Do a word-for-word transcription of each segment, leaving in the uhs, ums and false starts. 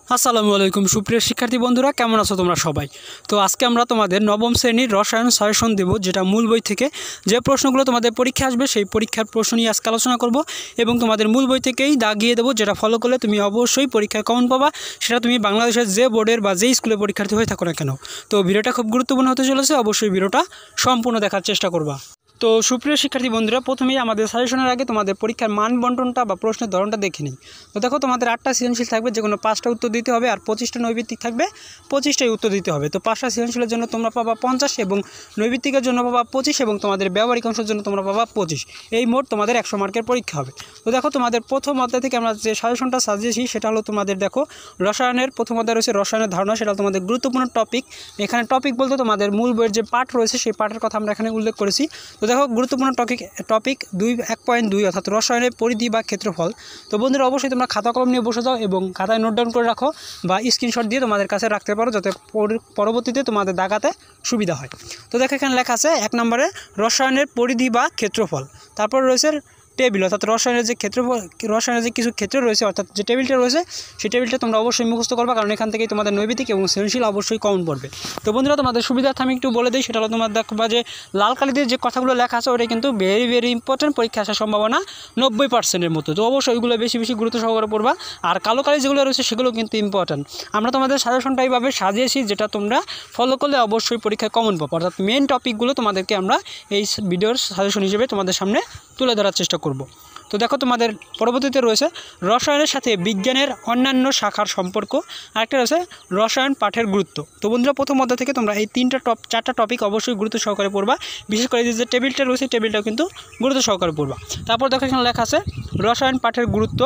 আসসালামু আলাইকুম সুপ্রিয় শিক্ষার্থী বন্ধুরা, কেমন আছো তোমরা সবাই? তো আজকে আমরা তোমাদের নবম শ্রেণীর রসায়ন সাজেশন দেব, যেটা মূল বই থেকে যে প্রশ্নগুলো তোমাদের পরীক্ষা আসবে সেই পরীক্ষার প্রশ্ন নিয়ে আজকে আলোচনা করব এবং তোমাদের মূল বই থেকেই দাগিয়ে দেবো, যেটা ফলো করলে তুমি অবশ্যই পরীক্ষায় কমন পাবা, সেটা তুমি বাংলাদেশের যে বোর্ডের বা যে স্কুলের পরীক্ষার্থী হয়ে থাকো না কেন। তো ভিডিওটা খুব গুরুত্বপূর্ণ হতে চলেছে, অবশ্যই ভিডিওটা সম্পূর্ণ দেখার চেষ্টা করবা। তো সুপ্রিয় শিক্ষার্থী বন্ধুরা, প্রথমেই আমাদের সাজেশনের আগে তোমাদের পরীক্ষার মান বন্টনটা বা প্রশ্নের ধরনটা দেখে নিই। তো দেখো, তোমাদের আটটা সৃজনশীল থাকবে, যে কোনো পাঁচটা উত্তর দিতে হবে, আর পঁচিশটা নৈবিত্তিক থাকবে, পঁচিশটাই উত্তর দিতে হবে। তো পাঁচটা সৃজনশীলের জন্য তোমরা পাবা পঞ্চাশ এবং নৈবিত্তিকের জন্য পাবা পঁচিশ এবং তোমাদের ব্যবহারিক অংশের জন্য তোমরা পাবা পঁচিশ। এই মোট তোমাদের একশো মার্কের পরীক্ষা হবে। তো দেখো, তোমাদের প্রথম অধ্যায় থেকে আমরা যে সাজেশনটা সাজিয়েছি সেটা হলো তোমাদের দেখো রসায়নের প্রথম অধ্যায় রয়েছে রসায়নের ধারণা, সেটা তোমাদের গুরুত্বপূর্ণ টপিক। এখানে টপিক বলতে তোমাদের মূল বইয়ের যে পাঠ রয়েছে সেই পাঠের কথা আমরা এখানে উল্লেখ করেছি। তো দেখো, গুরুত্বপূর্ণ টপিক টপিক দুই এক পয়েন্ট দুই অর্থাৎ রসায়নের পরিধি বা ক্ষেত্রফল। তো বন্ধুরা, অবশ্যই তোমরা খাতা কলম নিয়ে বসে যাও এবং খাতায় নোট ডাউন করে রাখো বা স্ক্রিনশট দিয়ে তোমাদের কাছে রাখতে পারো, যাতে পরবর্তীতে তোমাদের দাগাতে সুবিধা হয়। তো দেখো, এখানে লেখা আছে এক নম্বরে রসায়নের পরিধি বা ক্ষেত্রফল। তারপর রয়েছে টেবিল, অর্থাৎ রসায়নের যে ক্ষেত্রফল রসায়নের যে কিছু ক্ষেত্র রয়েছে, অর্থাৎ যে টেবিলটা রয়েছে সেই টেবিলটা তোমরা অবশ্যই মুখস্থ করবা, কারণ এখান থেকেই তোমাদের নৈবিত্তিক এবং সৃজনশীল অবশ্যই কমন পড়বে। তো বন্ধুরা, তোমাদের সুবিধার্থে আমি একটু বলে দিই, সেটা হলো তোমার দেখবা যে লাল কালি দিয়ে যে কথাগুলো লেখা আছে ওটা কিন্তু ভেরি ভেরি ইম্পর্টেন্ট, পরীক্ষা আসার সম্ভাবনা নব্বই পার্সেন্টের মতো। তো অবশ্যই ওইগুলো বেশি বেশি গুরুত্ব সহকারে পড়বা। আর কালো কালি যেগুলো রয়েছে সেগুলো কিন্তু ইম্পর্টেন্ট। আমরা তোমাদের সাজেশনটা এইভাবে সাজিয়েছি, যেটা তোমরা ফলো করলে অবশ্যই পরীক্ষায় কমন পাবো, অর্থাৎ মেন টপিকগুলো তোমাদেরকে আমরা এই ভিডিওর সাজেশন হিসেবে তোমাদের সামনে তুলে ধরার চেষ্টা করব। তো দেখো, তোমাদের পরবর্তীতে রয়েছে রসায়নের সাথে বিজ্ঞানের অন্যান্য শাখার সম্পর্ক, আরেকটা রয়েছে রসায়ন পাঠের গুরুত্ব। তো বন্ধুরা, প্রথম অধ্যায় থেকে তোমরা এই তিনটা টপ চারটা টপিক অবশ্যই গুরুত্ব সহকারে পড়বা, বিশেষ করে যে টেবিলটা রয়েছে টেবিলটাও কিন্তু গুরুত্ব সহকারে পড়বা। তারপর দেখো, এখানে লেখা আছে রসায়ন পাঠের গুরুত্ব,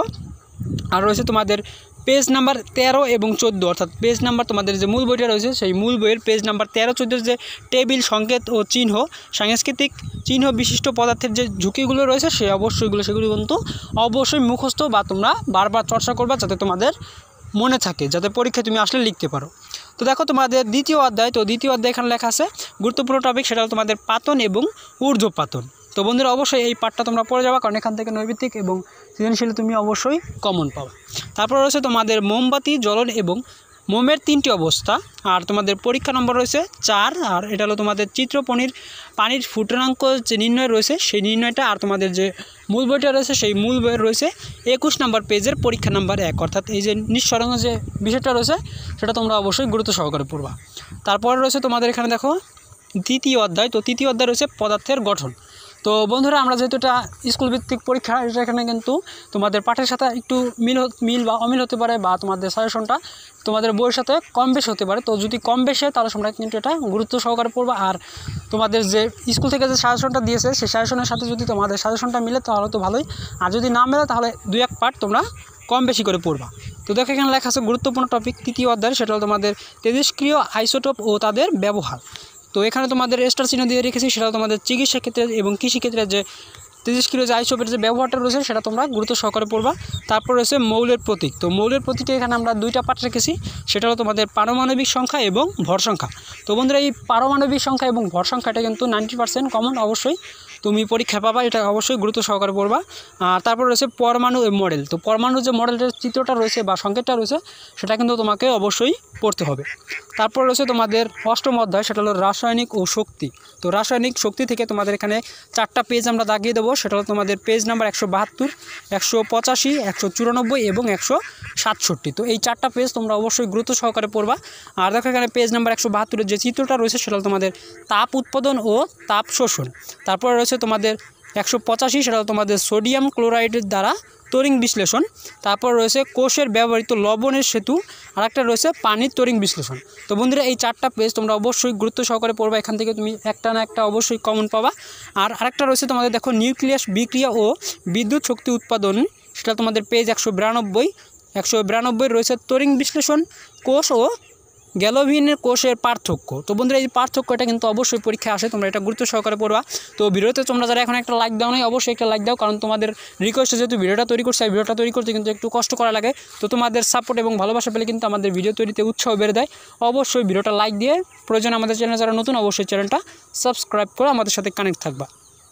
আর রয়েছে তোমাদের পেজ নাম্বার তেরো এবং চোদ্দো, অর্থাৎ পেজ নাম্বার তোমাদের যে মূল বইটা রয়েছে সেই মূল বইয়ের পেজ নাম্বার তেরো চোদ্দোর যে টেবিল, সংকেত ও চিহ্ন, সাংস্কৃতিক চিহ্ন বিশিষ্ট পদার্থের যে ঝুঁকিগুলো রয়েছে সেই অবশ্যইগুলো সেগুলো কিন্তু অবশ্যই মুখস্থ বা তোমরা বারবার চর্চা করবা, যাতে তোমাদের মনে থাকে, যাতে পরীক্ষায় তুমি আসলে লিখতে পারো। তো দেখো, তোমাদের দ্বিতীয় অধ্যায়, তো দ্বিতীয় অধ্যায় এখানে লেখা আছে গুরুত্বপূর্ণ টপিক, সেটা হলো তোমাদের পাতন এবং ঊর্ধ্বপাতন। তো বন্ধুরা, অবশ্যই এই পাঠটা তোমরা পড়ে যাবা, কারণ এখান থেকে নৈবিত্তিক এবং সৃজনশীল তুমি অবশ্যই কমন পাবা। তারপর রয়েছে তোমাদের মোমবাতি জ্বলন এবং মোমের তিনটি অবস্থা, আর তোমাদের পরীক্ষা নম্বর রয়েছে চার, আর এটা হলো তোমাদের চিত্রপণির পানির ফুটনাঙ্ক যে নির্ণয় রয়েছে সেই নির্ণয়টা, আর তোমাদের যে মূল বইটা রয়েছে সেই মূল বইয়ের রয়েছে একুশ নম্বর পেজের পরীক্ষা নাম্বার এক, অর্থাৎ এই যে নিঃসরণ যে বিষয়টা রয়েছে সেটা তোমরা অবশ্যই গুরুত্ব সহকারে পড়বা। তারপর রয়েছে তোমাদের এখানে দেখো তৃতীয় অধ্যায়, তো তৃতীয় অধ্যায় রয়েছে পদার্থের গঠন। তো বন্ধুরা, আমরা যেহেতু এটা স্কুল ভিত্তিক পরীক্ষা, এটা এখানে কিন্তু তোমাদের পাঠের সাথে একটু মিল মিল বা অমিল হতে পারে, বা তোমাদের সাজেশনটা তোমাদের বইয়ের সাথে কম বেশি হতে পারে। তো যদি কম বেশি হয় তাহলে তোমরা কিন্তু এটা গুরুত্ব সহকারে পড়বা, আর তোমাদের যে স্কুল থেকে যে সাজেশনটা দিয়েছে সেই সাজেশনের সাথে যদি তোমাদের সাজেশনটা মিলে তাহলে তো ভালোই, আর যদি না মেলে তাহলে দুই এক পার্ট তোমরা কম বেশি করে পড়বা। তো দেখো, এখানে লেখা আছে গুরুত্বপূর্ণ টপিক তৃতীয় অধ্যায়, সেটা হলো তোমাদের তেজস্ক্রিয় আইসোটোপ ও তাদের ব্যবহার। তো এখানে তোমাদের স্টার চিহ্ন দিয়ে রেখেছি, সেটা তোমাদের চিকিৎসা ক্ষেত্রে এবং কৃষিক্ষেত্রে যে তেজস্ক্রিয় যে আইসোটোপের যে ব্যবহারটা রয়েছে সেটা তোমরা গুরুত্ব সহকারে পড়বা। তারপর রয়েছে মৌলের প্রতীক। তো মৌলের প্রতীকে এখানে আমরা দুইটা পার্ট রেখেছি, সেটা হলো তোমাদের পারমাণবিক সংখ্যা এবং ভর সংখ্যা। তো বন্ধুরা, এই পারমাণবিক সংখ্যা এবং ভর সংখ্যাটা কিন্তু নাইনটি পার্সেন্ট কমন অবশ্যই তুমি পরীক্ষা পাবা, এটা অবশ্যই গুরুত্ব সহকারে পড়বা। আর তারপর রয়েছে পরমাণু মডেল। তো পরমাণুর যে মডেলের চিত্রটা রয়েছে বা সংকেতটা রয়েছে সেটা কিন্তু তোমাকে অবশ্যই পড়তে হবে। তারপর রয়েছে তোমাদের অষ্টম অধ্যায়, সেটা হলো রাসায়নিক ও শক্তি। তো রাসায়নিক শক্তি থেকে তোমাদের এখানে চারটা পেজ আমরা দাগিয়ে দেবো, সেটা হলো তোমাদের পেজ নাম্বার একশো বাহাত্তর, একশো পঁচাশি, একশো চুরানব্বই এবং একশো সাতষট্টি। তো এই চারটা পেজ তোমরা অবশ্যই গুরুত্ব সহকারে পড়বা। আর দেখো, এখানে পেজ নাম্বার একশো বাহাত্তরের যে চিত্রটা রয়েছে সেটা হলো তোমাদের তাপ উৎপাদন ও তাপ শোষণ। তারপর রয়েছে তোমাদের একশো পঁচাশি, সেটা হলো তোমাদের সোডিয়াম ক্লোরাইডের দ্বারা তড়িৎ বিশ্লেষণ। তারপর রয়েছে কোষের ব্যবহৃত লবণের সেতু, আর একটা রয়েছে পানির তড়িৎ বিশ্লেষণ। তো বন্ধুরা, এই চারটা পেজ তোমরা অবশ্যই গুরুত্ব সহকারে পড়বা, এখান থেকে তুমি একটা না একটা অবশ্যই কমন পাবা। আর আরেকটা রয়েছে তোমাদের দেখো নিউক্লিয়াস বিক্রিয়া ও বিদ্যুৎ শক্তি উৎপাদন, সেটা তোমাদের পেজ একশো বিরানব্বই একশো বিরানব্বই রয়েছে তড়িৎ বিশ্লেষণ, কোষ ও গ্যালোভিনের কোষের পার্থক্য। তো বন্ধুরা, এই পার্থক্যটা কিন্তু অবশ্যই পরীক্ষায় আসে, তোমরা এটা গুরুত্ব সহকারে পড়বা। তো ভিডিওতে তোমরা যারা এখন একটা লাইক দাও নাই, অবশ্যই একটা লাইক দাও, কারণ তোমাদের রিকোয়েস্টে যেহেতু ভিডিওটা তৈরি করছে, এই ভিডিওটা তৈরি করতে কিন্তু একটু কষ্ট করা লাগে। তো তোমাদের সাপোর্ট এবং ভালোবাসা পেলে কিন্তু আমাদের ভিডিও তৈরিতে উৎসাহ বেড়ে দেয়। অবশ্যই ভিডিওটা লাইক দিয়ে প্রয়োজন আমাদের চ্যানেল যারা নতুন অবশ্যই চ্যানেলটা সাবস্ক্রাইব করে আমাদের সাথে কানেক্ট থাকবা।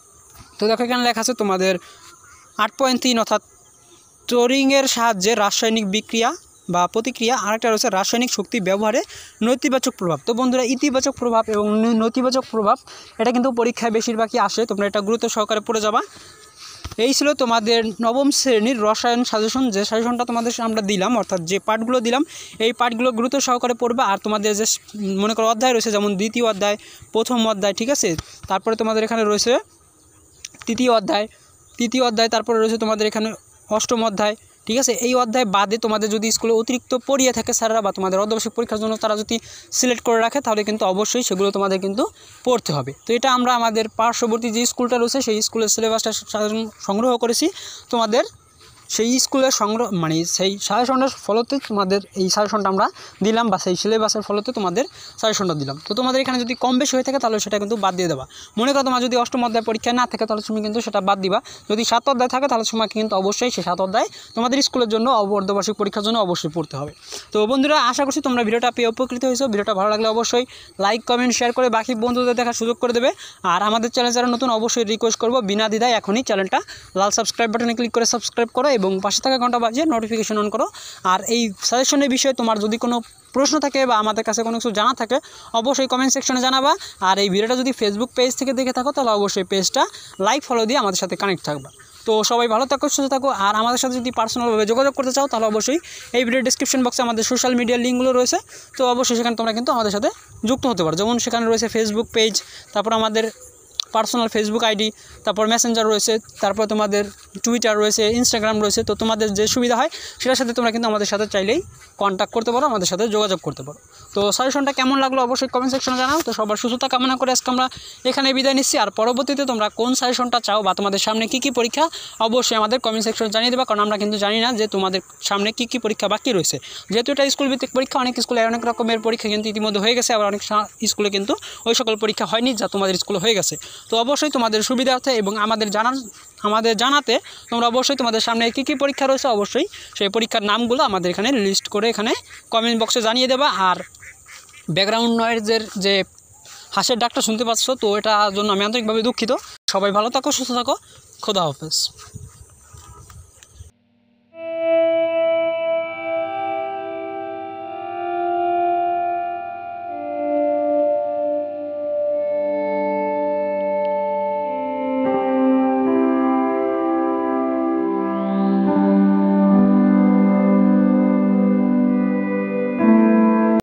তো দেখো, এখানে লেখা আছে তোমাদের আট পয়েন্ট তিন, অর্থাৎ টরিংয়ের সাহায্যে রাসায়নিক বিক্রিয়া বা প্রতিক্রিয়া, আরেকটা রয়েছে রাসায়নিক শক্তি ব্যবহারে নেতিবাচক প্রভাব। তো বন্ধুরা ইতিবাচক প্রভাব এবং নেতিবাচক প্রভাব এটা কিন্তু পরীক্ষায় বেশিরভাগই আসে, তোমরা এটা গুরুত্ব সহকারে পড়ে যাবা। এই ছিল তোমাদের নবম শ্রেণীর রসায়ন সাজেশন, যে সাজেশনটা তোমাদের আমরা দিলাম, অর্থাৎ যে পার্টগুলো দিলাম এই পার্টগুলো গুরুত্ব সহকারে পড়বে। আর তোমাদের যে মনে করো অধ্যায় রয়েছে, যেমন দ্বিতীয় অধ্যায়, প্রথম অধ্যায়, ঠিক আছে, তারপরে তোমাদের এখানে রয়েছে তৃতীয় অধ্যায়, তৃতীয় অধ্যায়, তারপরে রয়েছে তোমাদের এখানে অষ্টম অধ্যায়, ঠিক আছে। এই অধ্যায় বাদে তোমাদের যদি স্কুলে অতিরিক্ত পড়িয়ে থাকে স্যাররা বা তোমাদের অর্ধবার্ষিক পরীক্ষার জন্য তারা যদি সিলেক্ট করে রাখে তাহলে কিন্তু অবশ্যই সেগুলো তোমাদের কিন্তু পড়তে হবে। তো এটা আমরা আমাদের পার্শ্ববর্তী যে স্কুলটা রয়েছে সেই স্কুলের সিলেবাসটা সংগ্রহ করেছি তোমাদের সেই স্কুলের সংগ্রহ মানে সেই সাজেশনটার ফলতে তোমাদের এই সাজেশনটা আমরা দিলাম, বা সেই সিলেবাসের ফলতে তোমাদের সাজেশনটা দিলাম। তো তোমাদের এখানে যদি কম বেশি হয়ে থাকে তাহলে সেটা কিন্তু বাদ দিয়ে দেবা। মনে করো তোমার যদি অষ্টম অধ্যায় পরীক্ষা না থাকে তাহলে তুমি কিন্তু সেটা বাদ দিবা। যদি সাত অধ্যায় থাকে তাহলে তোমাকে কিন্তু অবশ্যই সেই সাত অধ্যায় তোমাদের স্কুলের জন্য অর্ধবার্ষিক পরীক্ষার জন্য অবশ্যই পড়তে হবে। তো বন্ধুরা আশা করছি তোমরা ভিডিওটা পেয়ে উপকৃত হয়েছো। ভিডিওটা ভালো লাগলে অবশ্যই লাইক কমেন্ট শেয়ার করে বাকি বন্ধুদের দেখার সুযোগ করে দেবে। আর আমাদের চ্যানেল যারা নতুন অবশ্যই রিকোয়েস্ট করবো বিনা দ্বিধায় এখনই চ্যানেলটা লাল সাবস্ক্রাইব বাটনে ক্লিক করে সাবস্ক্রাইব করো এবং পাশে থাকা ঘন্টা বাজিয়ে নোটিফিকেশন অন করো। আর এই সাজেশনের বিষয়ে তোমার যদি কোনো প্রশ্ন থাকে বা আমাদের কাছে কোনো কিছু জানা থাকে অবশ্যই কমেন্ট সেকশনে জানাবা। আর এই ভিডিওটা যদি ফেসবুক পেজ থেকে দেখে থাকো তাহলে অবশ্যই পেজটা লাইক ফলো দিয়ে আমাদের সাথে কানেক্ট থাকবা। তো সবাই ভালো থাকো, সুস্থ থাকো। আর আমাদের সাথে যদি পার্সোনালভাবে যোগাযোগ করতে চাও তাহলে অবশ্যই এই ভিডিও ডিসক্রিপশন বক্সে আমাদের সোশ্যাল মিডিয়ার লিঙ্কগুলো রয়েছে। তো অবশ্যই সেখানে তোমরা কিন্তু আমাদের সাথে যুক্ত হতে পারো। যেমন সেখানে রয়েছে ফেসবুক পেজ, তারপর আমাদের পার্সোনাল ফেসবুক আইডি, তারপর মেসেঞ্জার রয়েছে, তারপর তোমাদের টুইটার রয়েছে, ইনস্টাগ্রাম রয়েছে। তো তোমাদের যে সুবিধা হয় সেটার সাথে তোমরা কিন্তু আমাদের সাথে চাইলেই কন্ট্যাক্ট করতে পারো, আমাদের সাথে যোগাযোগ করতে পারো। তো সাজেশনটা কেমন লাগলো অবশ্যই কমেন্ট সেকশনে জানাও। তো সবার সুস্থতা কামনা করে আজকে আমরা এখানে বিদায় নিচ্ছি। আর পরবর্তীতে তোমরা কোন সাজেশনটা চাও বা তোমাদের সামনে কী কী পরীক্ষা অবশ্যই আমাদের কমেন্ট সেকশনে জানিয়ে দেবা, কারণ আমরা কিন্তু জানি না যে তোমাদের সামনে কী কী পরীক্ষা বাকি রয়েছে। যেহেতু এটা স্কুল ভিত্তিক পরীক্ষা, অনেক স্কুলে অনেক রকমের পরীক্ষা কিন্তু ইতিমধ্যে হয়ে গেছে, আবার অনেক স্কুলে কিন্তু ওই সকল পরীক্ষা হয়নি যা তোমাদের স্কুলে হয়ে গেছে। তো অবশ্যই তোমাদের সুবিধার্থে এবং আমাদের জানার আমাদের জানাতে তোমরা অবশ্যই তোমাদের সামনে কী কী পরীক্ষা রয়েছে অবশ্যই সেই পরীক্ষার নামগুলো আমাদের এখানে লিস্ট করে এখানে কমেন্ট বক্সে জানিয়ে দেবা। আর ব্যাকগ্রাউন্ড নয়েজের যে হাসির ডাকটা শুনতে পাচ্ছ, তো এটার জন্য আমি আন্তরিকভাবে দুঃখিত। সবাই ভালো থাকো, সুস্থ থাকো, খোদা হাফেজ।